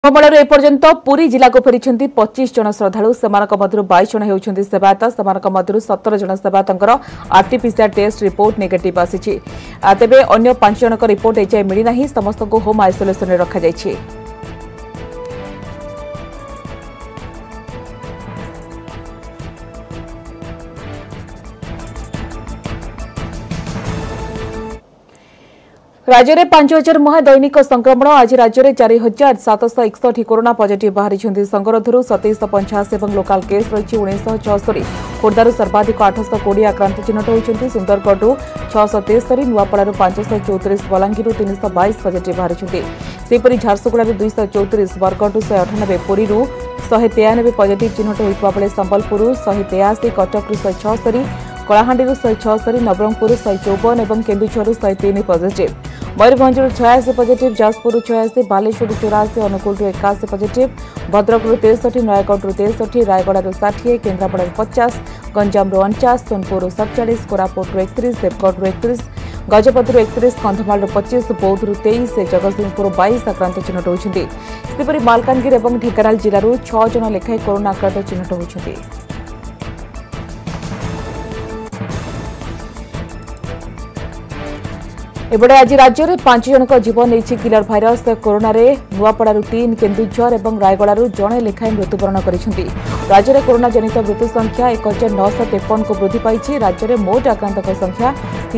कुंभमेलाରୁ एपर्यंत पुरी जिला को फेरी 25 जन श्रद्धालु सेमानक मध्यरु 22 जन हेउछन्ति सेवायत सेमानक मध्यरु 17 जन सेवायतंकर आरटीपीसीआर टेस्ट रिपोर्ट नेगेटिव आसीछि। तेबे अन्य 5 जनक रिपोर्ट एजाय मिली नाही। समस्त को होम आइसोलेशन रे रखा जायछि। राज्य में 5000 मुहा दैनिक संक्रमण। आज राज्य में 4761 कोरोना पॉजिटिव बाहरी संगरोधर 2785 और लोकाल केस रही 1976। खोर्धार सर्वाधिक 820 आक्रांत चिन्हट होती। सुंदरगढ़ 673, नुआपड़ार 534, बलांगीर 322 पॉजिटिव बाहरी। सेपरी झारसुगुड़ा 234, बरगढ़ 198, पुरी 193 पॉजिटिव चिन्हट होता बेले संबलपुर 183, कटक 176, कलाहांडी 176, नवरंगपुर 154 और Keonjhar 103 positive. Mayurbhanj 86 positive, Jajpur 86, Baleswar 84, Angul 81 positive, Bhadrak 63, Nayagarh 63, Rayagada 60, Kendrapara 50, Ganjam 49, Sonepur 47, Koraput 31, Deogarh 31, Gajapati 31, Kandhamal 25, Boudh 23, Jagatsinghpur 22 आक्रांत चिन्हट होती। सेपरि मालकानगिरी और ढेंकानाल जिलूर 6 जन लेखाएं कोरोना आक्रांत चिन्हट होती। एबडे आज राज्य में 5 जनक जीवन नहीं किलर भाइरस कोरोना रे नुआपड़ार 3, केन्दुझर और रायगड़ जड़े लेखाएं मृत्युवरण करछन्ति। राज्य में कोरोना जनित मृत्यु संख्या 1953 को वृद्धि पाई। राज्य में मोट आक्रांतक संख्या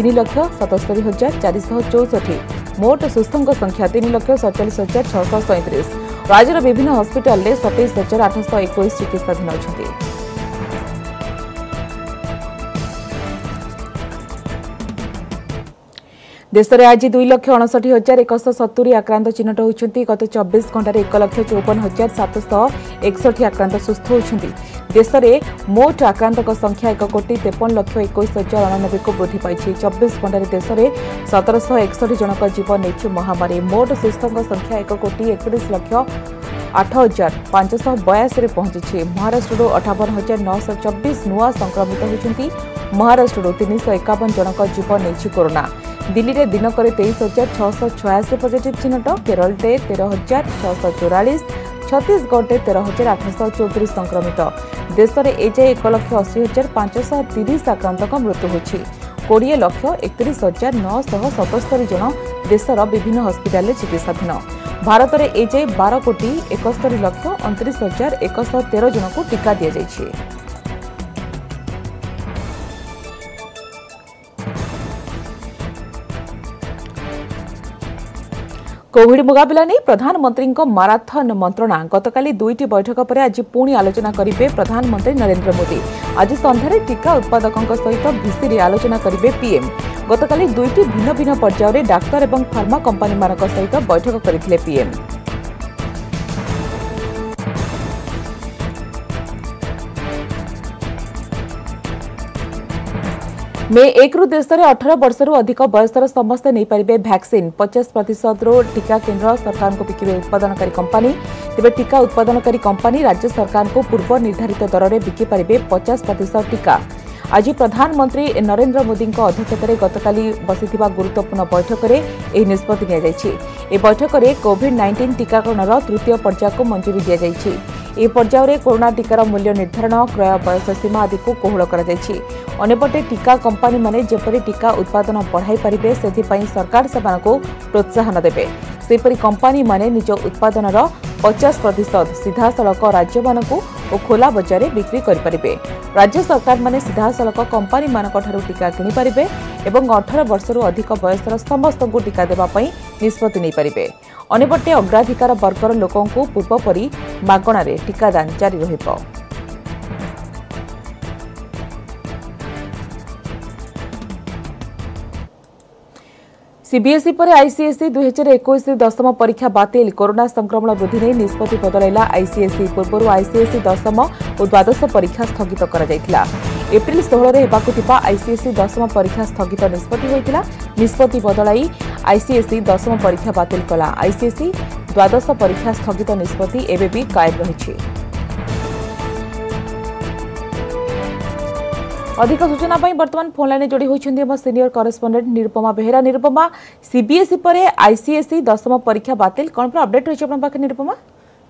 3,77,464। मोट सुस्थों संख्या 3,47,637। राज्यर विभिन्न हस्पिटाल में 27,821 चिकित्साधीन अच्छी। देश में आज 2,59,170 आक्रांत चिन्हट होती। गत 24 घंटे 1,54,761 आक्रांत सुस्थ होती। देश में मोट आक्रांतक संख्या 1,53,21,099 को वृद्धि पाई। 24 घंटे देश में 1761 जनक जीवन नहीं महामारी। मोट सुस्थों संख्या 1,31,08,582 पहुंची। महाराष्ट्र 58,924 नुआ संक्रमित होती। महाराष्ट्र 351 जनक जीवन नहीं कोरोना। दिल्ली में दिनक 23,686 पॉजिटिव चिन्हट। केरल 13,644, छत्तीसगढ़ 13,834 संक्रमित। देश में एजाए 1,80,530 आक्रांतक मृत्यु होती। 20,31,977 जन देशर विभिन्न हस्पिटाल चिकित्साधीन। भारत में एजाए 12,71,29,113 जन को टीका दि जायछि। कोविड मुकाबला नहीं प्रधानमंत्री माराथन मंत्रणा गतकाली 2टी बैठक पर आज पुणी आलोचना करेंगे प्रधानमंत्री नरेंद्र मोदी। आज संध्यारे टीका उत्पादकों सहित भिसी आलोचना करेंगे पीएम। गतकाली 2टी भिन्न भिन्न पर्यायर डाक्तर और फार्मा कंपानी सहित बैठक करथिले पीएम। मे 1 रु देश में 18 वर्ष अधिक बयसर समस्ते नहीं पारे वैक्सीन। 50% टीका केन्द्र सरकार को बिकिबे उत्पादनकारी कंपानी। तेज टीका उत्पादनकारी कंपानी राज्य सरकार को पूर्व निर्धारित दर में बिकिपारे 50% टीका। आज प्रधानमंत्री नरेंद्र मोदी अध्यक्षतार गतकाली बसिथिबा गुरुत्वपूर्ण बैठक में यह निष्पत्ति निया जायछि। ए बैठक में कोविड-19 टीकाकरण तृतीय पर्याय को मंजूरी दी जायछि। ए पर्यायर कोरोना टीकार मूल्य निर्धारण, क्रय, बयस सीमा आदि को कोहल कर। अन्यपटे टीका कंपानी माने जेपरि टीका उत्पादन बढ़ाई पारिबे सेथिपई सरकार सेमानकु प्रोत्साहन देबे। सेपरि कंपानी माने निज उत्पादनर 50% सीधासलख राज्य मानकु और खोला बजार बिक्री करिपारिबे। राज्य सरकार माने सीधासलख कंपानी मानक ठारू टीका किनि पारिबे एवं 18 वर्षरू अधिक बयसर समस्त को टीका देबा पई निष्पत्ति नै पारिबे। अन्यपटे अग्राधिकार वर्गर लोकों को पूर्वपरी मागणारे टीकादान जारी रहिबो। सीबीएसई पर आईसीएसई 2021 दशम परीक्षा बातिल। कोरोना संक्रमण वृद्धि नहीं निष्पत्ति बदलैला आईसीएसई। पूर्व आईसीएसई दशम और द्वादश परीक्षा स्थगित कर एप्रिल 16 हेबाकु थिबा आईसीएसई दशम परीक्षा स्थगित निष्पत्ति होइतिला। निष्पत्ति बदलाई आईसीएसई दशम परीक्षा बातिल कला। आईसीएसई द्वादश परीक्षा स्थगित निष्पत्ति एबे भी कायम रहिछि। अधिक सूचना बर्तमान फोन लाइन जोड़ी होती senior correspondent Nirupama Behera. Nirupama, CBSE पर आईसीएसई दशम परीक्षा बातिल कौन पर अपडेट रही निरुपमा?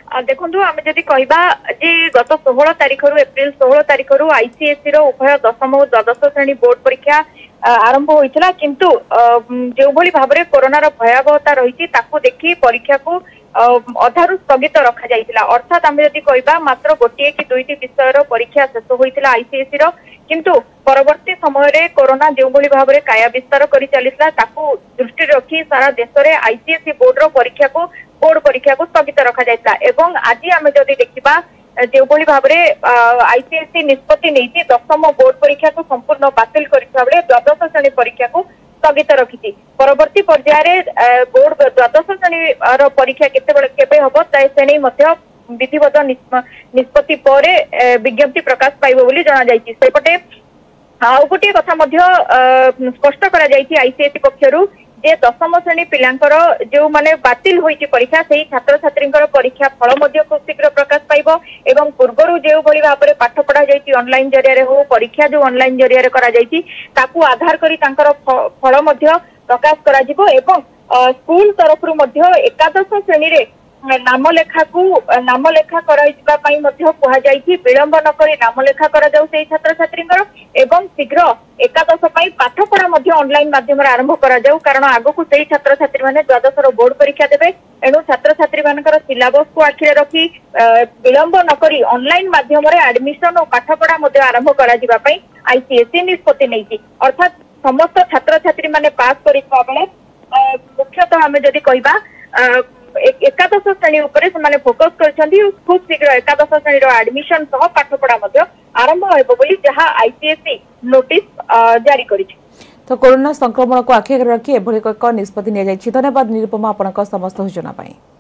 देखु आम जदि कहवा जे गत 16 तारिख रु एप्रिल 16 तारिख रु आईसीएसई रो उभय दशम और द्वादश श्रेणी बोर्ड परीक्षा आरंभ होइतिला किंतु जो भली भाबरे कोरोना रो भयावहता रही ताकू देखि परीक्षा को अधारु स्थगित रखा जाइतिला अर्थात आम जदि कहवा मात्र गोटे कि दुईटी विषय रो परीक्षा शेष होइतिला आईसीएसई रो किंतु परवर्ती समय रे कोरोना जो भली भाबरे काया विस्तार करि चलितला ताकू दृष्टि रखी सारा देश रे आईसीएसई बोर्ड रो परीक्षा को बोर्ड परीक्षा को स्थगित रखा जाइतिला एवं आज आम जदि देखिबा जो भली भाबरे आईसीएसई निष्पत्ति नेति दशम बोर्ड परीक्षा को संपूर्ण बातिल करितबा बेले द्वादश श्रेणी परीक्षा को स्थगित रखिछि परवर्ती पर्याय रे बोर्ड द्वादश श्रेणी रो परीक्षा केबे हबो से नै मध्य विधिवत निष्पत्ति परे विज्ञप्ति प्रकाश पाइबो बोली जाना जाइछि सेपटे आउ गोटे कथा मध्य स्पष्ट करा जाइछि आईसीएसई पक्षरु जे दशम श्रेणी पिलांकर जो माने बातिल होइछि परीक्षा सेही छात्र छात्रींकर परीक्षा फल मध्य खूब शीघ्र प्रकाश पाइबो एवं पूर्वरु जो भली भाबरे पाठ पढ़ा जाइछि ऑनलाइन जरिया रे हो परीक्षा जो ऑनलाइन जरिया रे करा जाइछि ताकू आधार करी तांकर फल मध्य प्रकाश करा जिवो एवं स्कूल तरफ रु मध्य एकादश श्रेणी रे नामलेखा कराइबा पई मध्य कुहा जाइछि विलंब न करी नामलेखा करा जाउ सेही छात्र छात्रींकर एवं शीघ्र एकादश पई पाठ पढ़ा मध्य ऑनलाइन माध्यम रे आरंभ करा जाउ कारण आगो को सेही छात्र छात्री माने द्वादश रो बोर्ड परीक्षा देबे एनु छात्र छात्री मानकर सिलेबस को आखिरे रखी विलंब न करी ऑनलाइन माध्यम रे एडमिशन और पाठ पढ़ा मध्य आरंभ करा जिबा पई आईसीएसई निष्पत्ति नैछि अर्थात समस्त छात्र छात्री माने पास करितबा बेले मुख्यतः हमें जदि कहबा एकादश श्रेणी उपरे से फोकस करछन्ती खूब शीघ्र एकादश श्रेणी रो एडमिशन सह पाठ पढ़ा मध्य आरंभ हेबो बोली जहा आईसीएसई नोटिस जारी करिछि। तो कोरोना संक्रमण को आखि रखी एभली एक निष्पत्ति निया जाइछि। धन्यवाद निरुपमा आपनका समस्त सूचना पाई।